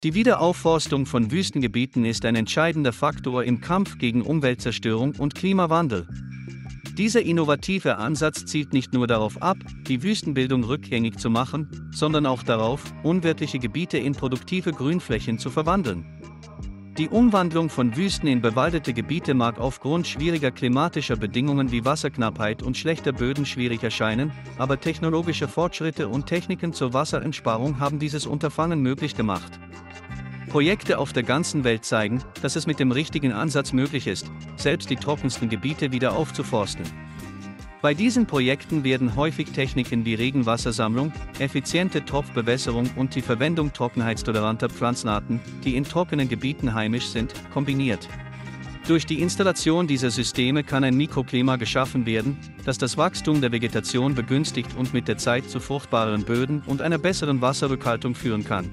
Die Wiederaufforstung von Wüstengebieten ist ein entscheidender Faktor im Kampf gegen Umweltzerstörung und Klimawandel. Dieser innovative Ansatz zielt nicht nur darauf ab, die Wüstenbildung rückgängig zu machen, sondern auch darauf, unwirtliche Gebiete in produktive Grünflächen zu verwandeln. Die Umwandlung von Wüsten in bewaldete Gebiete mag aufgrund schwieriger klimatischer Bedingungen wie Wasserknappheit und schlechter Böden schwierig erscheinen, aber technologische Fortschritte und Techniken zur Wasserersparung haben dieses Unterfangen möglich gemacht. Projekte auf der ganzen Welt zeigen, dass es mit dem richtigen Ansatz möglich ist, selbst die trockensten Gebiete wieder aufzuforsten. Bei diesen Projekten werden häufig Techniken wie Regenwassersammlung, effiziente Tropfbewässerung und die Verwendung trockenheitstoleranter Pflanzenarten, die in trockenen Gebieten heimisch sind, kombiniert. Durch die Installation dieser Systeme kann ein Mikroklima geschaffen werden, das das Wachstum der Vegetation begünstigt und mit der Zeit zu fruchtbareren Böden und einer besseren Wasserrückhaltung führen kann.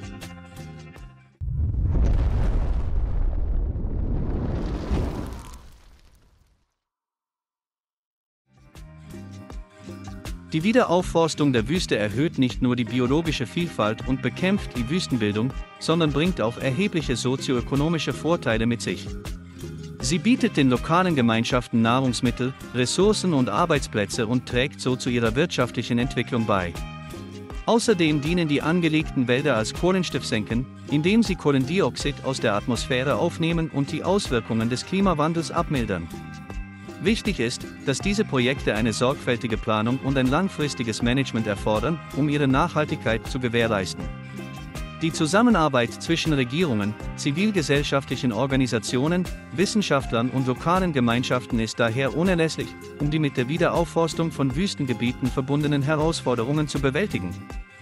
Die Wiederaufforstung der Wüste erhöht nicht nur die biologische Vielfalt und bekämpft die Wüstenbildung, sondern bringt auch erhebliche sozioökonomische Vorteile mit sich. Sie bietet den lokalen Gemeinschaften Nahrungsmittel, Ressourcen und Arbeitsplätze und trägt so zu ihrer wirtschaftlichen Entwicklung bei. Außerdem dienen die angelegten Wälder als Kohlenstoffsenken, indem sie Kohlendioxid aus der Atmosphäre aufnehmen und die Auswirkungen des Klimawandels abmildern. Wichtig ist, dass diese Projekte eine sorgfältige Planung und ein langfristiges Management erfordern, um ihre Nachhaltigkeit zu gewährleisten. Die Zusammenarbeit zwischen Regierungen, zivilgesellschaftlichen Organisationen, Wissenschaftlern und lokalen Gemeinschaften ist daher unerlässlich, um die mit der Wiederaufforstung von Wüstengebieten verbundenen Herausforderungen zu bewältigen.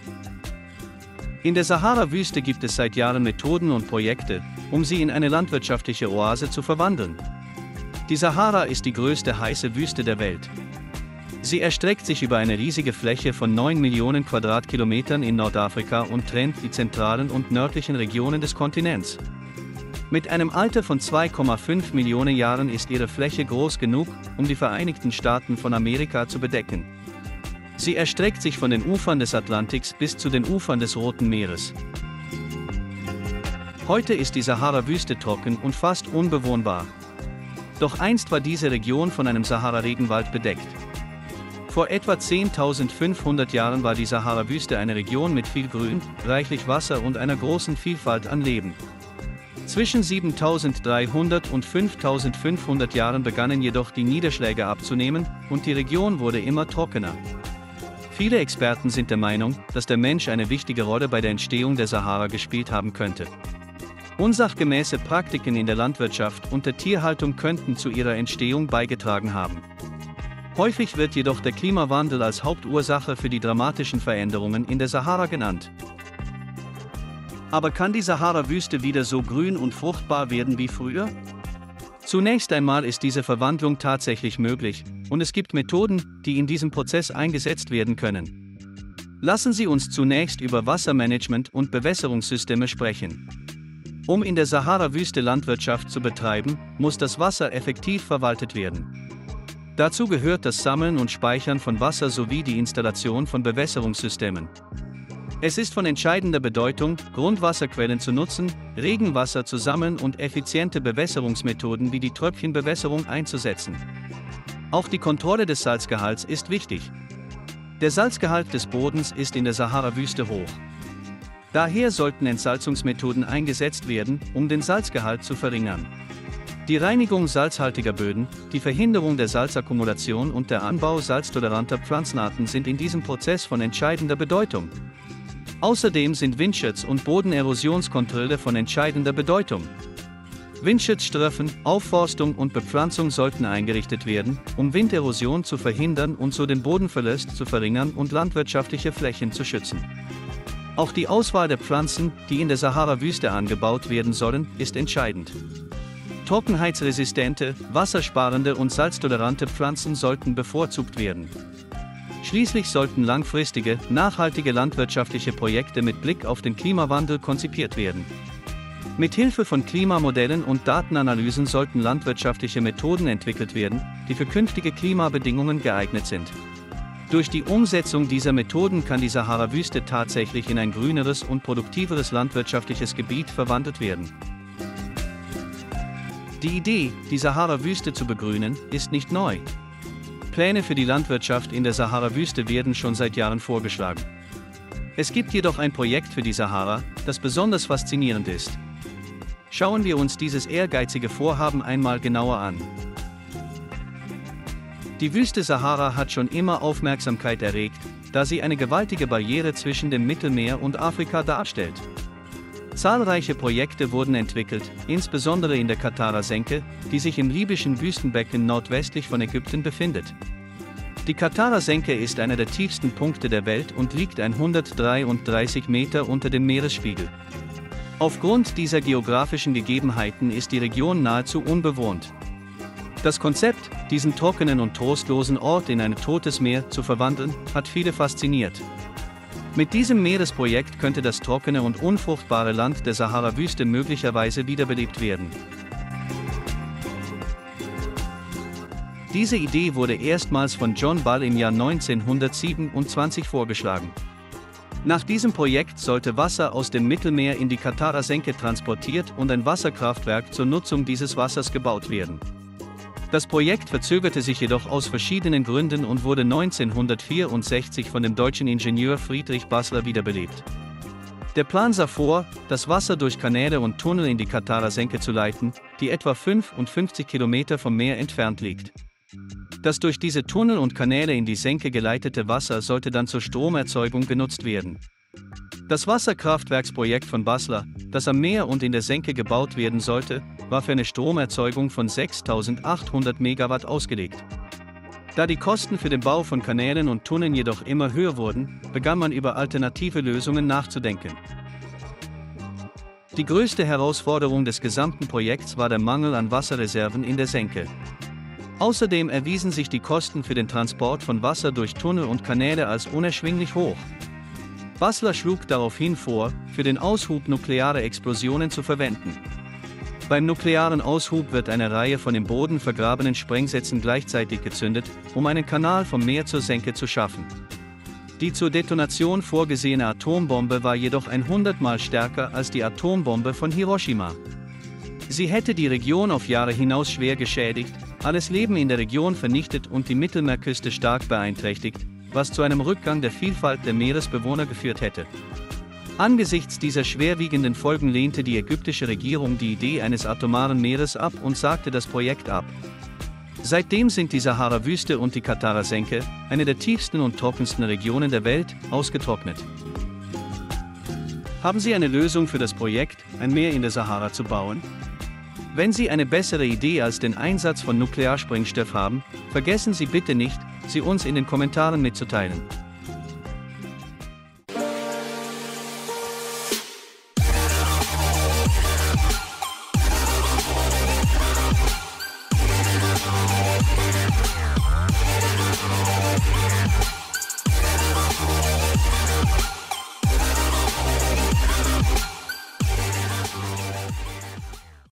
In der Sahara-Wüste gibt es seit Jahren Methoden und Projekte, um sie in eine landwirtschaftliche Oase zu verwandeln. Die Sahara ist die größte heiße Wüste der Welt. Sie erstreckt sich über eine riesige Fläche von 9 Millionen Quadratkilometern in Nordafrika und trennt die zentralen und nördlichen Regionen des Kontinents. Mit einem Alter von 2,5 Millionen Jahren ist ihre Fläche groß genug, um die Vereinigten Staaten von Amerika zu bedecken. Sie erstreckt sich von den Ufern des Atlantiks bis zu den Ufern des Roten Meeres. Heute ist die Sahara-Wüste trocken und fast unbewohnbar. Doch einst war diese Region von einem Sahara-Regenwald bedeckt. Vor etwa 10.500 Jahren war die Sahara-Wüste eine Region mit viel Grün, reichlich Wasser und einer großen Vielfalt an Leben. Zwischen 7.300 und 5.500 Jahren begannen jedoch die Niederschläge abzunehmen und die Region wurde immer trockener. Viele Experten sind der Meinung, dass der Mensch eine wichtige Rolle bei der Entstehung der Sahara gespielt haben könnte. Unsachgemäße Praktiken in der Landwirtschaft und der Tierhaltung könnten zu ihrer Entstehung beigetragen haben. Häufig wird jedoch der Klimawandel als Hauptursache für die dramatischen Veränderungen in der Sahara genannt. Aber kann die Sahara-Wüste wieder so grün und fruchtbar werden wie früher? Zunächst einmal ist diese Verwandlung tatsächlich möglich, und es gibt Methoden, die in diesem Prozess eingesetzt werden können. Lassen Sie uns zunächst über Wassermanagement und Bewässerungssysteme sprechen. Um in der Sahara-Wüste Landwirtschaft zu betreiben, muss das Wasser effektiv verwaltet werden. Dazu gehört das Sammeln und Speichern von Wasser sowie die Installation von Bewässerungssystemen. Es ist von entscheidender Bedeutung, Grundwasserquellen zu nutzen, Regenwasser zu sammeln und effiziente Bewässerungsmethoden wie die Tröpfchenbewässerung einzusetzen. Auch die Kontrolle des Salzgehalts ist wichtig. Der Salzgehalt des Bodens ist in der Sahara-Wüste hoch. Daher sollten Entsalzungsmethoden eingesetzt werden, um den Salzgehalt zu verringern. Die Reinigung salzhaltiger Böden, die Verhinderung der Salzakkumulation und der Anbau salztoleranter Pflanzenarten sind in diesem Prozess von entscheidender Bedeutung. Außerdem sind Windschutz und Bodenerosionskontrolle von entscheidender Bedeutung. Windschutzstreifen, Aufforstung und Bepflanzung sollten eingerichtet werden, um Winderosion zu verhindern und so den Bodenverlust zu verringern und landwirtschaftliche Flächen zu schützen. Auch die Auswahl der Pflanzen, die in der Sahara-Wüste angebaut werden sollen, ist entscheidend. Trockenheitsresistente, wassersparende und salztolerante Pflanzen sollten bevorzugt werden. Schließlich sollten langfristige, nachhaltige landwirtschaftliche Projekte mit Blick auf den Klimawandel konzipiert werden. Mit Hilfe von Klimamodellen und Datenanalysen sollten landwirtschaftliche Methoden entwickelt werden, die für künftige Klimabedingungen geeignet sind. Durch die Umsetzung dieser Methoden kann die Sahara-Wüste tatsächlich in ein grüneres und produktiveres landwirtschaftliches Gebiet verwandelt werden. Die Idee, die Sahara-Wüste zu begrünen, ist nicht neu. Pläne für die Landwirtschaft in der Sahara-Wüste werden schon seit Jahren vorgeschlagen. Es gibt jedoch ein Projekt für die Sahara, das besonders faszinierend ist. Schauen wir uns dieses ehrgeizige Vorhaben einmal genauer an. Die Wüste Sahara hat schon immer Aufmerksamkeit erregt, da sie eine gewaltige Barriere zwischen dem Mittelmeer und Afrika darstellt. Zahlreiche Projekte wurden entwickelt, insbesondere in der Qattara-Senke, die sich im libyschen Wüstenbecken nordwestlich von Ägypten befindet. Die Qattara-Senke ist einer der tiefsten Punkte der Welt und liegt 133 Meter unter dem Meeresspiegel. Aufgrund dieser geografischen Gegebenheiten ist die Region nahezu unbewohnt. Das Konzept, diesen trockenen und trostlosen Ort in ein totes Meer zu verwandeln, hat viele fasziniert. Mit diesem Meeresprojekt könnte das trockene und unfruchtbare Land der Sahara-Wüste möglicherweise wiederbelebt werden. Diese Idee wurde erstmals von John Ball im Jahr 1927 vorgeschlagen. Nach diesem Projekt sollte Wasser aus dem Mittelmeer in die Qattara-Senke transportiert und ein Wasserkraftwerk zur Nutzung dieses Wassers gebaut werden. Das Projekt verzögerte sich jedoch aus verschiedenen Gründen und wurde 1964 von dem deutschen Ingenieur Friedrich Basler wiederbelebt. Der Plan sah vor, das Wasser durch Kanäle und Tunnel in die Qattara-Senke zu leiten, die etwa 55 Kilometer vom Meer entfernt liegt. Das durch diese Tunnel und Kanäle in die Senke geleitete Wasser sollte dann zur Stromerzeugung genutzt werden. Das Wasserkraftwerksprojekt von Basler, das am Meer und in der Senke gebaut werden sollte, war für eine Stromerzeugung von 6.800 Megawatt ausgelegt. Da die Kosten für den Bau von Kanälen und Tunneln jedoch immer höher wurden, begann man über alternative Lösungen nachzudenken. Die größte Herausforderung des gesamten Projekts war der Mangel an Wasserreserven in der Senke. Außerdem erwiesen sich die Kosten für den Transport von Wasser durch Tunnel und Kanäle als unerschwinglich hoch. Basler schlug daraufhin vor, für den Aushub nukleare Explosionen zu verwenden. Beim nuklearen Aushub wird eine Reihe von im Boden vergrabenen Sprengsätzen gleichzeitig gezündet, um einen Kanal vom Meer zur Senke zu schaffen. Die zur Detonation vorgesehene Atombombe war jedoch 100-mal stärker als die Atombombe von Hiroshima. Sie hätte die Region auf Jahre hinaus schwer geschädigt, alles Leben in der Region vernichtet und die Mittelmeerküste stark beeinträchtigt, was zu einem Rückgang der Vielfalt der Meeresbewohner geführt hätte. Angesichts dieser schwerwiegenden Folgen lehnte die ägyptische Regierung die Idee eines atomaren Meeres ab und sagte das Projekt ab. Seitdem sind die Sahara-Wüste und die Qattara-Senke, eine der tiefsten und trockensten Regionen der Welt, ausgetrocknet. Haben Sie eine Lösung für das Projekt, ein Meer in der Sahara zu bauen? Wenn Sie eine bessere Idee als den Einsatz von Nuklearsprengstoff haben, vergessen Sie bitte nicht, sie uns in den Kommentaren mitzuteilen.